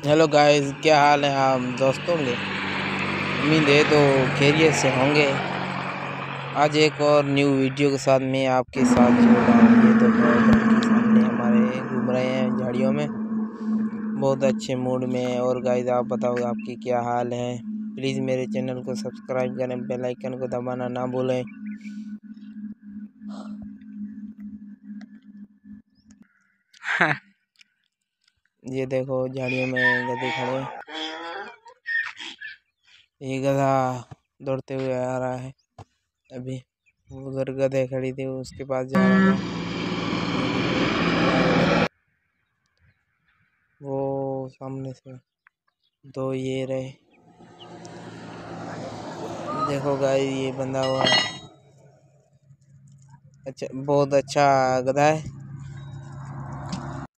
Hello guys, क्या हाल है आप दोस्तों के। उम्मीद है तो खैरियत से होंगे। आज एक और न्यू वीडियो के साथ मैं आपके साथ जुड़ रहा हूँ। ये तो घर के सामने हमारे घूम रहे हैं झाड़ियों में, बहुत अच्छे मूड में। और गाइस आप बताओ आपकी क्या हाल है। प्लीज़ मेरे चैनल को सब्सक्राइब करें, बेल आइकन को दबाना ना भूलें। ये देखो झाड़ियों में गधे खड़े हैं। ये गधा दौड़ते हुए आ रहा है। अभी उधर गधे खड़ी थी, उसके पास जा रहा था। ये देखो खड़ा है उधर, वो सामने से दो ये रहे। देखो गाइस ये बंधा हुआ, अच्छा बहुत अच्छा गधा है।